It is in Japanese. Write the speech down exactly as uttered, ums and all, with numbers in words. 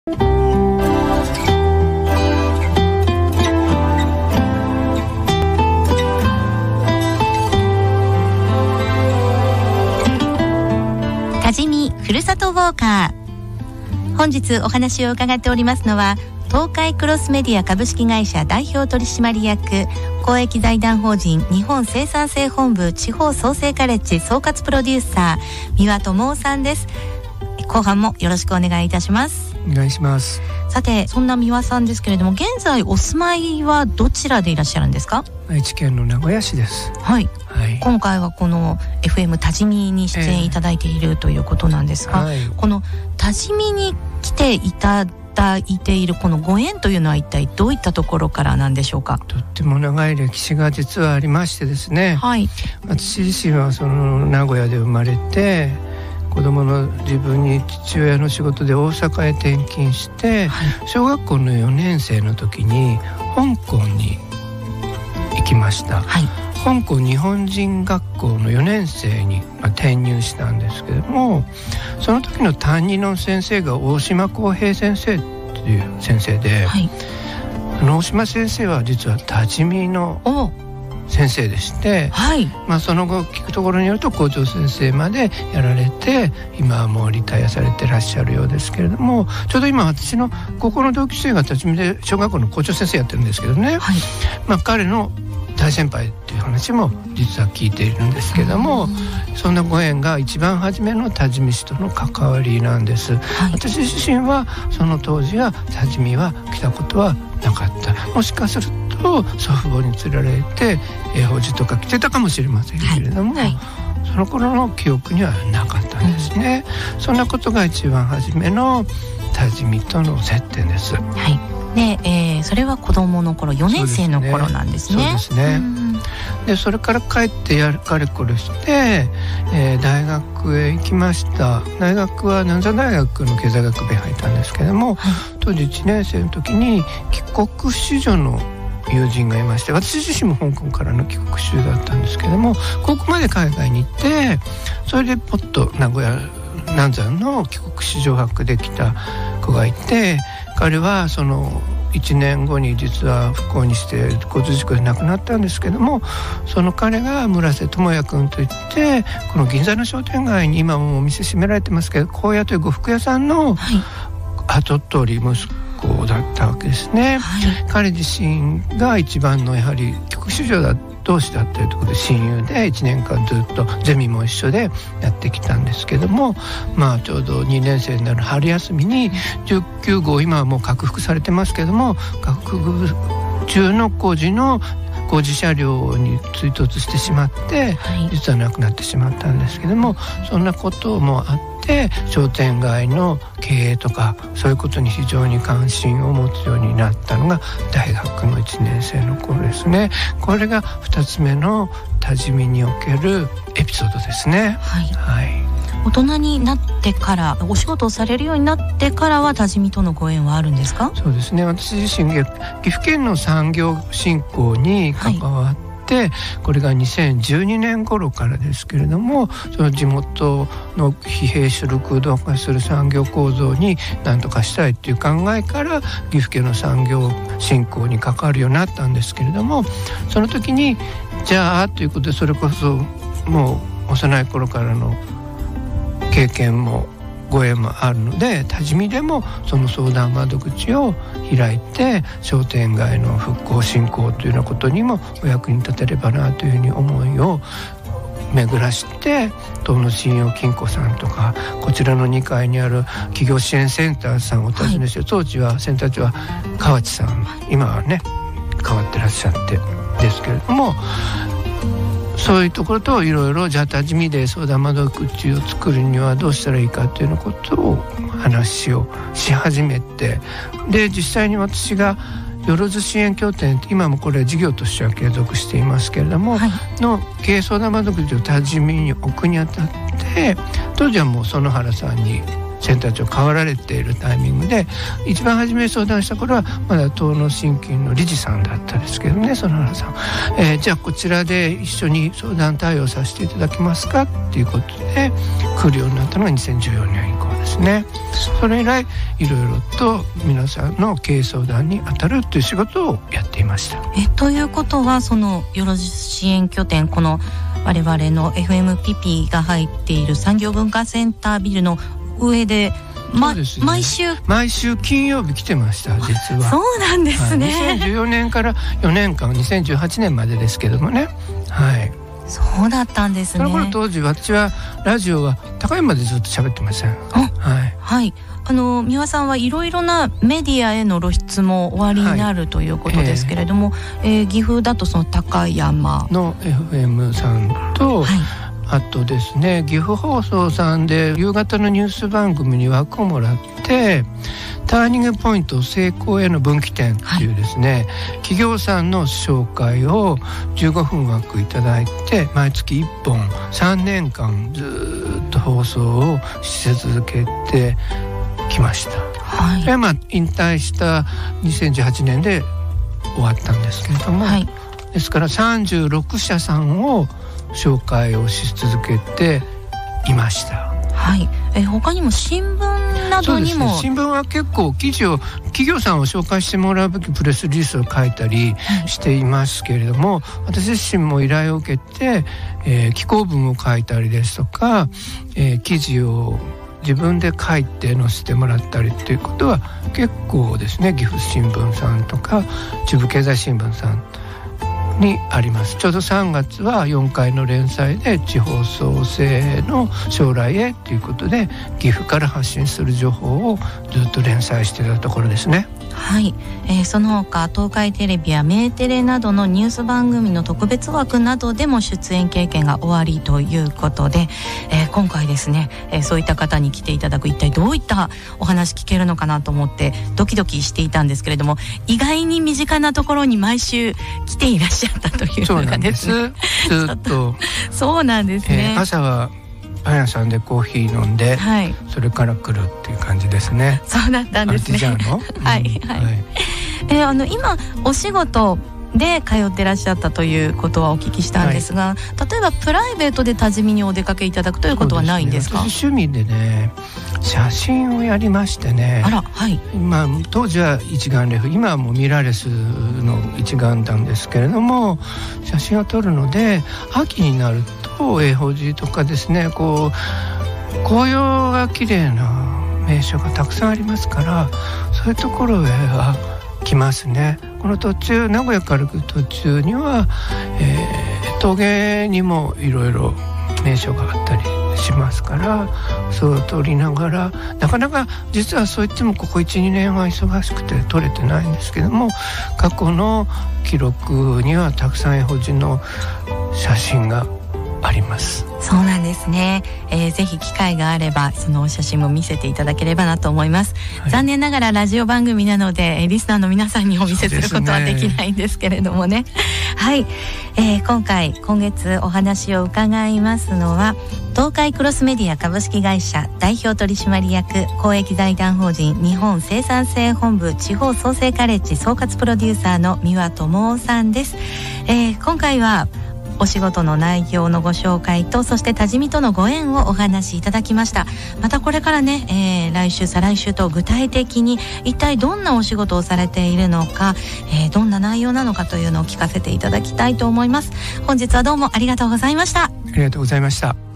多治見ふるさとウォーカー。本日お話を伺っておりますのは、東海クロスメディア株式会社代表取締役、公益財団法人日本生産性本部地方創生カレッジ総括プロデューサー、三輪智夫さんです。後半もよろしくお願いいたします。 お願いします。 さて、そんな三輪さんですけれども、現在お住まいはどちらでいらっしゃるんですか？ 愛知県の名古屋市です。 はい、 はい、 今回はこの エフエム 多治見に出演いただいているということなんですが、 はい、 この多治見に来ていただいているこのご縁というのは一体どういったところからなんでしょうか？ とっても長い歴史が実はありましてですね、 はい、 私自身はその名古屋で生まれて、子供の自分に父親の仕事で大阪へ転勤して、はい、小学校のよねん生の時に香港に行きました、はい、香港日本人学校のよねん生に転入したんですけども、その時の担任の先生が大島康平先生という先生で、はい、大島先生は実は多治見の先生でして、はい、まあ、その後聞くところによると校長先生までやられて、今はもうリタイアされてらっしゃるようですけれども、ちょうど今私の高校の同級生が多治見で小学校の校長先生やってるんですけどね、はい、まあ、彼の大先輩っていう話も実は聞いているんですけども、そんなご縁が一番初めの多治見市との関わりなんです、はい、私自身はその当時は多治見は来たことはなかった。もしかすると祖父母に連れられて永宝寺とか来てたかもしれませんけれども、はいはい、その頃の記憶にはなかったんですね、うん、そんなことが一番初めの多治見との接点です。 はい、で、えー、それは子どもの頃よねん生の頃なんですね。 そうですね。うん、でそれから帰ってやるかれこれして、えー、大学へ行きました。大学は南山大学の経済学部に入ったんですけども、はい、当時いちねん生の時に帰国子女の友人がいまして、私自身も香港からの帰国子女だったんですけども、ここまで海外に行って、それでポッと名古屋南山の帰国子女学で来た子がいて、彼はそのいちねんごに実は不幸にして交通事故で亡くなったんですけども、その彼が村瀬智也君といって、この銀座の商店街に今もお店閉められてますけど、高野という呉服屋さんの跡取り息子だったわけですね、はい、彼自身が一番のやはり帰国子女だ同士だったということで親友で、いちねんかんずっとゼミも一緒でやってきたんですけども、まあちょうどにねん生になる春休みにじゅうきゅうごう、今はもう拡幅されてますけども、拡幅中の工事の工事車両に追突してしまって、はい、実は亡くなってしまったんですけども、そんなこともあって商店街の経営とかそういうことに非常に関心を持つようになったのが大学のいちねん生の頃ですね。これがふたつめの多治見におけるエピソードですね。はい、はい、 大人になってから、お仕事をされるようになってからは多治見とのご縁はあるんですか？ そうですね。私自身岐阜県の産業振興に関わって、はい、これがにせんじゅうにねん頃からですけれども、その地元の疲弊する空洞化する産業構造に何とかしたいっていう考えから岐阜県の産業振興に関わるようになったんですけれども、その時にじゃあということで、それこそもう幼い頃からの経験もご縁もあるので、多治見でもその相談窓口を開いて商店街の復興振興というようなことにもお役に立てればなというふうに思いを巡らして、東野信用金庫さんとかこちらのにかいにある企業支援センターさんをお尋ねして、はい、当時はセンター長は河内さん、今はね変わってらっしゃってですけれども、そういうところといろいろ、じゃあ多治見で相談窓口を作るにはどうしたらいいかというようなことを話をし始めて、で実際に私がよろず支援拠点、今もこれ事業としては継続していますけれども、はい、の経営相談窓口を多治見に置くにあたって、当時はもう園原さんにセンター長変わられているタイミングで、一番初めに相談した頃はまだ東野信金の理事さんだったですけどね、園原さん、えー、じゃあこちらで一緒に相談対応させていただけますかっていうことで来るようになったのがにせんじゅうよねん以降ですですね。それ以来いろいろと皆さんの経営相談に当たるという仕事をやっていました。 えということはそのよろず支援拠点、この我々の エフエムピピ が入っている産業文化センタービルの上で、ま、ね、毎週毎週金曜日来てました。実はそうなんですね、 はい、にせんじゅうよねんからよねんかん、にせんじゅうはちねんまでですけどもね、はい、 そうだったんですね。 その頃当時私はラジオは高いまでずっと喋ってました。はい、 はい、あの三輪さんはいろいろなメディアへの露出もおありになるということですけれども、はい、えーえー、岐阜だとその高山の エフエム さんと、はい、あとですね岐阜放送さんで夕方のニュース番組に枠をもらって、ターニングポイント成功への分岐点というですね、はい、企業さんの紹介をじゅうごふん枠いただいて、毎月いっぽんさんねんかんずっと放送をし続けてきました。はい、でまあ引退したにせんじゅうはちねんで終わったんですけれども、はい、ですからさんじゅうろくしゃさんを紹介をし続けていました。 はい、え他にも新聞などにも、 そうですね、新聞は結構記事を企業さんを紹介してもらうべきプレスリリースを書いたりしていますけれども、はい、私自身も依頼を受けて、えー、寄稿文を書いたりですとか、えー、記事を自分で書いて載せてもらったりということは結構ですね、岐阜新聞さんとか中部経済新聞さんにあります。ちょうどさんがつはよんかいの連載で地方創生の将来へということで岐阜から発信する情報をずっと連載していたところですね。 はい、えー、その他東海テレビやメーテレなどのニュース番組の特別枠などでも出演経験がおありということで、えー、今回ですね、えー、そういった方に来ていただく、一体どういったお話聞けるのかなと思ってドキドキしていたんですけれども、意外に身近なところに毎週来ていらっしゃったというのがですね、そうなんです。ずっとそうなんですね、 えー、朝はパン屋さんでコーヒー飲んで、はい、それから来るっていう感じですね。 そうだったんですね。 アルティジャーノはい、はい、はい、えー、あの今お仕事で通ってらっしゃったということはお聞きしたんですが、はい、例えばプライベートで多治見にお出かけいただくということはないんですか？ そうですね、私趣味でね写真をやりましてね。 あら、はい、 まあ、当時は一眼レフ、今はもうミラーレスの一眼なんですけれども、写真を撮るので秋になると永宝寺とかですね、こう紅葉が綺麗な名所がたくさんありますから、そういうところへは来ますね。この途中、名古屋から来る途中には、えー、峠にもいろいろ名所があったりしますから、そうを撮りながら、なかなか実はそう言ってもここ いちにねんは忙しくて撮れてないんですけども、過去の記録にはたくさん永宝寺の写真があります。 そうなんですね、えー、ぜひ機会があればそのお写真も見せていただければなと思います。はい、残念ながらラジオ番組なのでリスナーの皆さんにお見せすることはできないんですけれどもね。はい、えー、今回今月お話を伺いますのは、東海クロスメディア株式会社代表取締役公益財団法人日本生産性本部地方創生カレッジ総括プロデューサーの三輪智夫さんです。えー、今回はお仕事の内容のご紹介と、そして多治見とのご縁をお話しいただきました。またこれからね、えー、来週再来週と具体的に一体どんなお仕事をされているのか、えー、どんな内容なのかというのを聞かせていただきたいと思います。本日はどうもありがとうございました。 ありがとうございました。